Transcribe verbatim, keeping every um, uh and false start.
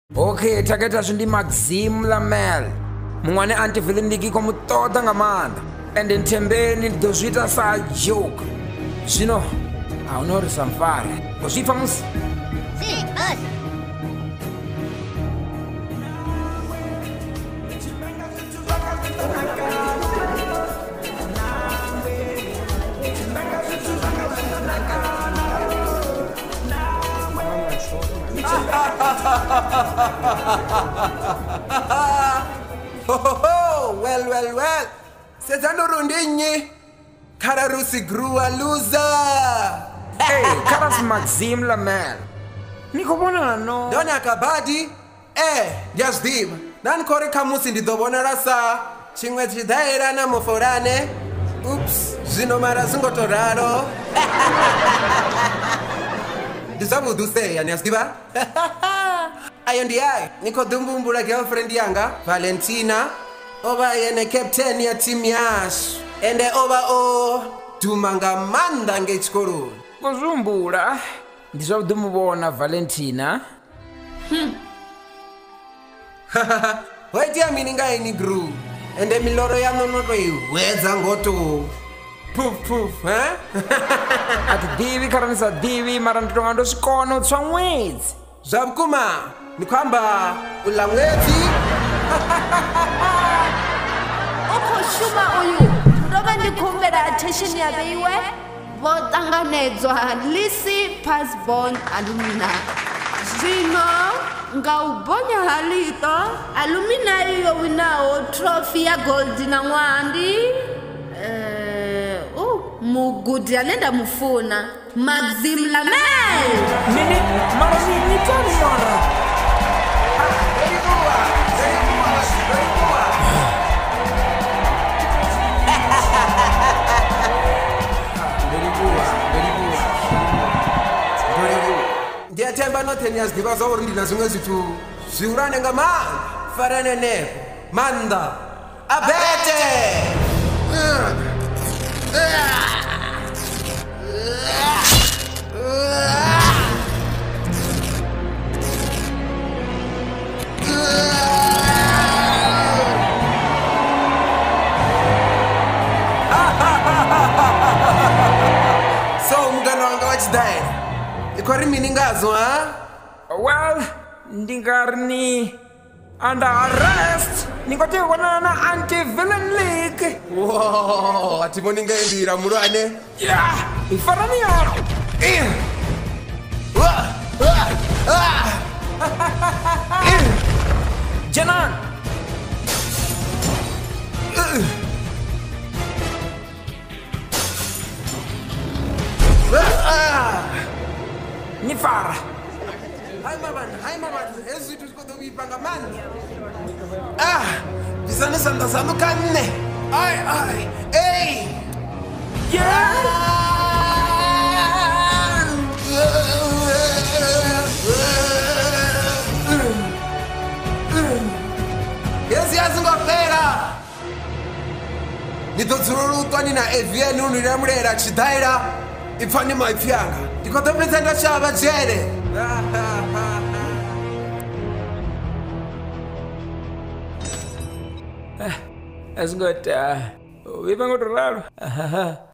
Okay, taketa shindi Maxim Lamel. Mwane anti-villain ligi komu toda ngamanda. And in tembeni dozita sa joke. Sino, I know some fire. Was he famous? Sí, us. Ho ho ho! Well, well, well. Sezano rundinyi. Kararusi grua loser. Hey, Karas Maxim Lamel. Niko bona no. Dona kabadi. Eh, just dim. Nan kore kamusi ndidobona rasa. Chimwe chidaira na moforane. Oops, zino mara toraro. Disabu duse yani asdiba. Ayo ndi ai, niko dumbumbura girlfriend yanga, Valentina. Oba yene captain ya team yash. Ende oba o dumanga manda ngechikoro. Kuzumbura. Ndizo dumubona Valentina. Hmm. Waiti ya mininga ini gru. Ende miloro ya nonoto iweza ngoto. Poof poof, eh? Ati divi karanisa divi marandongando skono tswangwezi. Zabkuma, ni kwamba ulamwezi. Oko shuma uyu, ndoba ndikumbera attention ya beiwe. Votanganedzwa Lisi Passborn alumina. Zino nga ubonya halito alumina iyo winao trophy ya gold na ngwandi. Eh, uh, mugudi anenda mufuna Maxim Lamel. Nini, mara ni tani mara. Very good, very good, very good. Very good, very good, very good. Dia temba no tenias diva za orindi na zunga zitu. Ziurane ngama farane ne manda abete. So mugano wanga wachidai ikwari miningazo ha? Well, ndingarni under arrest. Nikote wana na anti-villain league. Wow, ati moninga indira murane. Yeah, ifarani ya. Eh. Wah, wah, ah. Eh. Janan. Ah. Nifara. Hai maman, hai maman, ezu tusko dobi pangaman. Ah, bisane sanda sanu kanne. Ai ai, hey. Yeah. Yesi azungopera. Nitotsururu twani na evieni uniremurera chidaira. Ifani maifyanga. Ndikotopresenta chava jere. That's good. Uh, we bang out the